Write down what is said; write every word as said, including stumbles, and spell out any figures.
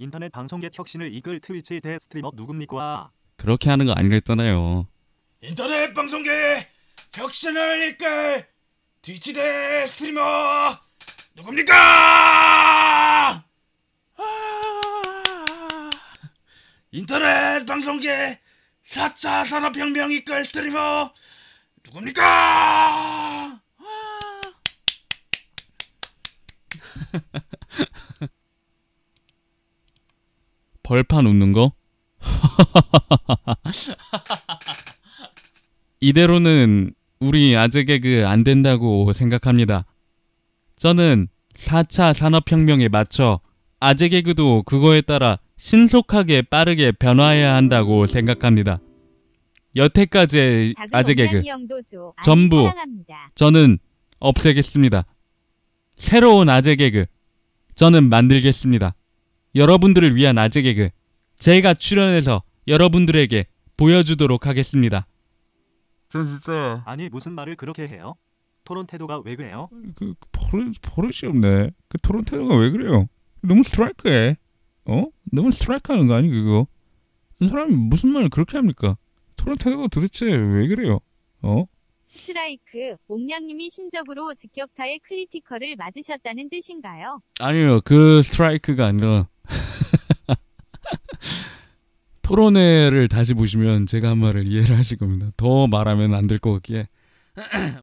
인터넷 방송계 혁신을 이끌 트위치 대 스트리머 누굽니까? 그렇게 하는 거 아니랬잖아요. 인터넷 방송계 혁신을 이끌 트위치 대 스트리머 누굽니까? 아... 인터넷 방송계 사 차 산업혁명 이끌 스트리머 누굽니까? 아... 벌판 웃는 거? 이대로는 우리 아재 개그 안 된다고 생각합니다. 저는 사 차 산업혁명에 맞춰 아재 개그도 그거에 따라 신속하게 빠르게 변화해야 한다고 생각합니다. 여태까지의 아재 개그 전부 저는 없애겠습니다. 새로운 아재 개그 저는 만들겠습니다. 여러분들을 위한 아재 개그 제가 출연해서 여러분들에게 보여주도록 하겠습니다. 전 진짜 아니 무슨 말을 그렇게 해요? 토론 태도가 왜 그래요? 그 버릇, 버릇이 없네. 그 토론 태도가 왜 그래요? 너무 스트라이크해. 어? 너무 스트라이크하는 거 아니 그거? 이 사람이 무슨 말을 그렇게 합니까? 토론 태도가 도대체 왜 그래요? 어? 스트라이크, 옥냥님이 신적으로 직격타의 크리티컬을 맞으셨다는 뜻인가요? 아니요, 그 스트라이크가 아니라 토론회를 다시 보시면 제가 한 말을 이해를 하실 겁니다. 더 말하면 안 될 것 같기에